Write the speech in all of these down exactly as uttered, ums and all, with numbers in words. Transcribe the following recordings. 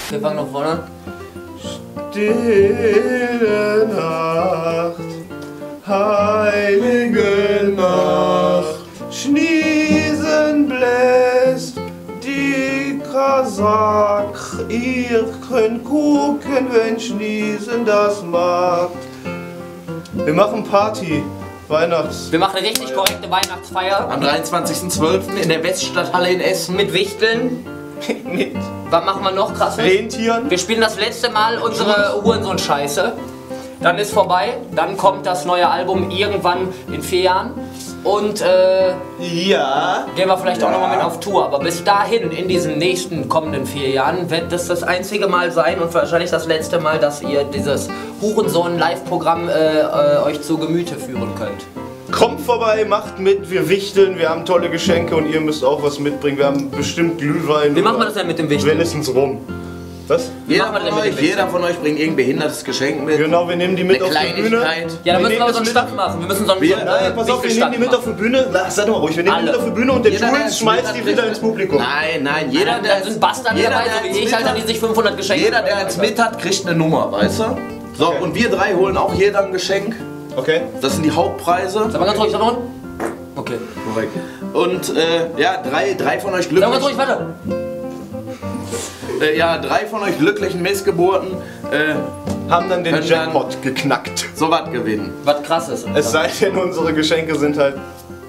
Wir fangen noch vorne. Stille Nacht, heilige Nacht, Schniesen bläst die Kasach. Ihr könnt gucken, wenn Schniesen das macht. Wir machen Party. Weihnachts. Wir machen eine richtig korrekte Weihnachtsfeier. Am dreiundzwanzigsten zwölften in der Weststadthalle in Essen. Mit Wichteln. Mit Was machen wir noch krasses? Rentieren. Wir spielen das letzte Mal unsere Hurensohn-Scheiße. Dann ist vorbei. Dann kommt das neue Album irgendwann in vier Jahren. Und äh, Ja. gehen wir vielleicht Ja. auch nochmal mit auf Tour. Aber bis dahin, in diesen nächsten kommenden vier Jahren, wird das das einzige Mal sein und wahrscheinlich das letzte Mal, dass ihr dieses Hurensohn-Live-Programm äh, äh, euch zu Gemüte führen könnt. Kommt vorbei, macht mit, wir wichteln, wir haben tolle Geschenke und ihr müsst auch was mitbringen. Wir haben bestimmt Glühwein. Wie machen wir das denn mit dem Wichteln? Wenigstens rum. Was? Jeder machen wir von, denn mit dem euch, Wichteln? jeder von euch bringt irgendein behindertes Geschenk mit. Genau, wir nehmen die mit Eine auf die Bühne. Kleinigkeit. Ja, dann Wir müssen wir nehmen aber so einen das Stand mit- machen. Wir müssen so einen, Wir- so einen Nein, pass auf, wir nehmen die mit auf die Bühne. Sag sag doch mal ruhig, wir nehmen die Alle. mit auf die Bühne und der Jeder, der Jules jetzt schmeißt mit die hat, wieder kriegt- ins Publikum. Nein, nein, jeder, Dann, der dann sind Bastarde jeder, dabei, der so wie jetzt ich, mit Alter, hat- die sich fünfhundert Geschenke Jeder, der eins mit hat, kriegt eine Nummer, weißt du? So, Okay. und wir drei holen auch jeder ein Geschenk. Okay? Das sind die Hauptpreise. Sag mal ganz ruhig, sag mal. Okay. Korrekt. Und äh, ja, drei, drei von euch Sag mal ganz ruhig, glücklichen, warte. äh, ja, drei von euch glücklichen Missgeburten äh, Haben dann den Können dann- Jackpot geknackt. sowas gewinnen. Was krasses. Es sei denn, unsere Geschenke sind halt.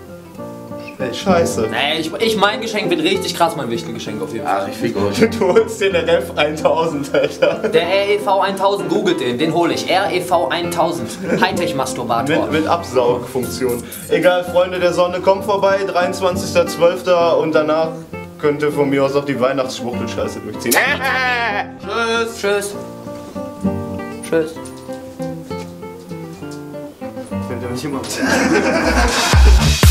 Ey, scheiße. Nee, ich, ich mein Geschenk wird richtig krass, mein Wichtelgeschenk auf jeden Fall. Ach, ich fick euch. Du holst den R F tausend, Alter. Der R E V tausend, googelt den, den hole ich. R E V tausend, Hightech-Masturbator. Mit, mit Absaugfunktion. Egal, Freunde der Sonne, kommt vorbei, dreiundzwanzigster zwölfter und danach könnt ihr von mir aus auch die Weihnachtsschwuchtelscheiße durchziehen. Tschüss. Tschüss. Tschüss. Wenn der mich immer